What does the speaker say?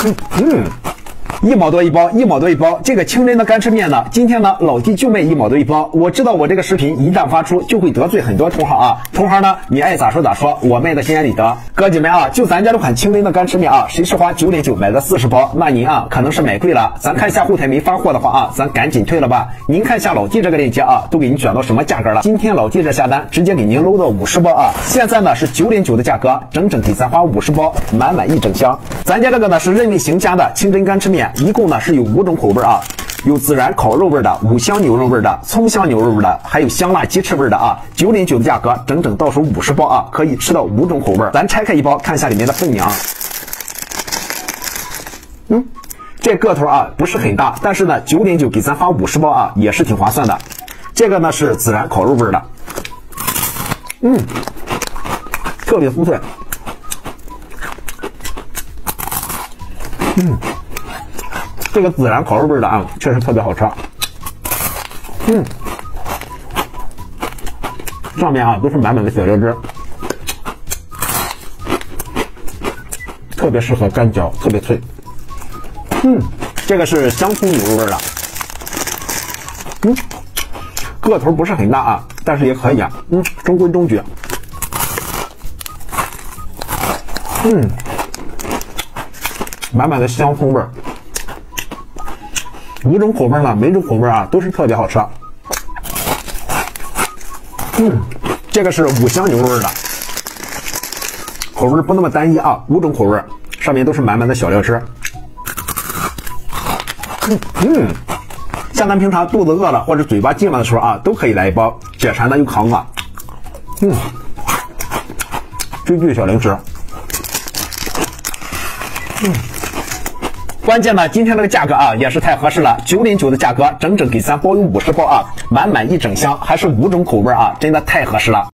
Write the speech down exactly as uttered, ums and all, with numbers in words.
嗯嗯。一毛多一包，一毛多一包。这个清真的干吃面呢，今天呢老弟就卖一毛多一包。我知道我这个视频一旦发出，就会得罪很多同行啊。同行呢，你爱咋说咋说，我卖的心安理得。哥姐们啊，就咱家这款清真的干吃面啊，谁是花九点九买的四十包，那您啊可能是买贵了。咱看一下后台没发货的话啊，咱赶紧退了吧。您看一下老弟这个链接啊，都给您卷到什么价格了？今天老弟这下单直接给您搂到五十包啊。现在呢是九点九的价格，整整给咱花五十包，满满一整箱。咱家这个呢是任味行家的清真干吃面。一共呢是有五种口味啊，有孜然烤肉味的、五香牛肉味的、葱香牛肉味的，还有香辣鸡翅味的啊。九点九的价格，整整到手五十包啊，可以吃到五种口味。咱拆开一包，看一下里面的分量。嗯，这个头啊不是很大，但是呢九点九给咱发五十包啊，也是挺划算的。这个呢是孜然烤肉味的，嗯，特别酥脆。嗯。这个孜然烤肉味的啊，确实特别好吃。嗯，上面啊都是满满的小料汁，特别适合干嚼，特别脆。嗯，这个是香葱牛肉味的。嗯，个头不是很大啊，但是也可以啊。嗯，中规中矩。嗯，满满的香葱味儿。五种口味呢，每种口味啊都是特别好吃。嗯，这个是五香牛肉味的，口味不那么单一啊，五种口味，上面都是满满的小料汁。嗯嗯，像咱平常肚子饿了或者嘴巴近了的时候啊，都可以来一包，解馋的又扛啊。嗯，追剧小零食。嗯。关键呢，今天这个价格啊也是太合适了，九点九的价格，整整给咱包邮五十包啊，满满一整箱，还是五种口味啊，真的太合适了。